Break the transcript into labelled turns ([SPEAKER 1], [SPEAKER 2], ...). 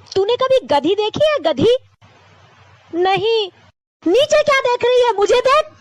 [SPEAKER 1] तूने कभी गधी देखी है? गधी? नहीं। नीचे क्या देख रही है? मुझे देख।